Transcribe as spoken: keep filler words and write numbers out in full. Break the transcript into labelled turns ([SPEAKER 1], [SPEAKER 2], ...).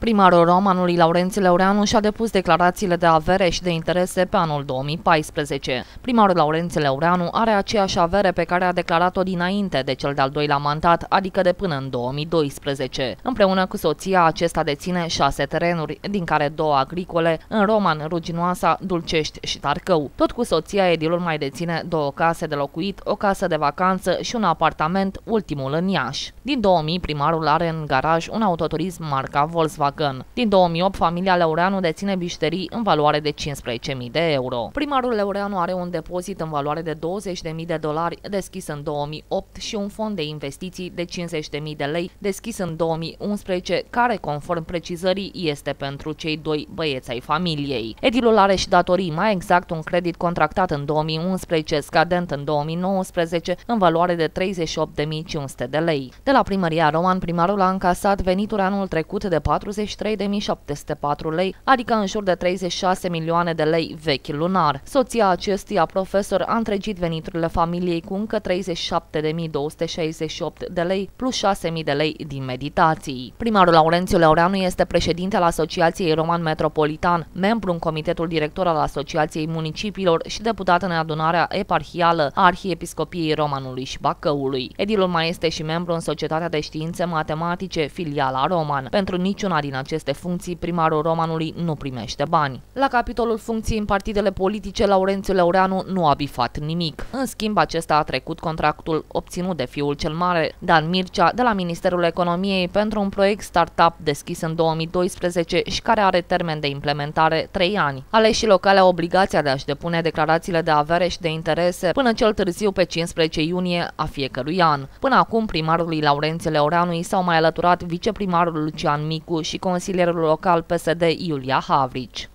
[SPEAKER 1] Primarul Romanului, Laurențiu Leureanu, și-a depus declarațiile de avere și de interese pe anul două mii paisprezece. Primarul Laurențiu Leureanu are aceeași avere pe care a declarat-o dinainte de cel de-al doilea mandat, adică de până în două mii doisprezece. Împreună cu soția, acesta deține șase terenuri, din care două agricole, în Roman, Ruginoasa, Dulcești și Tarcău. Tot cu soția, edilul mai deține două case de locuit, o casă de vacanță și un apartament, ultimul în Iași. Din două mii, primarul are în garaj un autoturism marca Volkswagen. Din două mii opt, familia Leureanu deține bijuterii în valoare de cincisprezece mii de euro. Primarul Leureanu are un depozit în valoare de douăzeci de mii de dolari deschis în două mii opt și un fond de investiții de cincizeci de mii de lei deschis în două mii unsprezece, care, conform precizării, este pentru cei doi băieți ai familiei. Edilul are și datorii, mai exact un credit contractat în două mii unsprezece, scadent în două mii nouăsprezece, în valoare de treizeci și opt de mii cinci sute de lei. De la Primăria Roman, primarul a încasat venituri anul trecut de patruzeci și trei de mii șapte sute patru lei, adică în jur de treizeci și șase milioane de lei vechi lunar. Soția acestuia, profesor, a întregit veniturile familiei cu încă treizeci și șapte de mii două sute șaizeci și opt de lei plus șase mii de lei din meditații. Primarul Laurențiu Leureanu este președinte al Asociației Roman Metropolitan, membru în comitetul director al Asociației Municipiilor și deputat în adunarea eparhială a Arhiepiscopiei Romanului și Bacăului. Edilul mai este și membru în Societatea de Științe Matematice, filiala Roman. Pentru niciuna din aceste funcții, primarul Romanului nu primește bani. La capitolul funcții în partidele politice, Laurențiu Leureanu nu a bifat nimic. În schimb, acesta a trecut contractul obținut de fiul cel mare, Dan Mircea, de la Ministerul Economiei pentru un proiect startup deschis în două mii doisprezece și care are termen de implementare trei ani. Aleșii locale au obligația de a-și depune declarațiile de avere și de interese până cel târziu pe cincisprezece iunie a fiecărui an. Până acum, primarului Laurențiu Leureanu i s-au mai alăturat viceprimarul Lucian Micu și consilierul local P S D Iulia Havrici.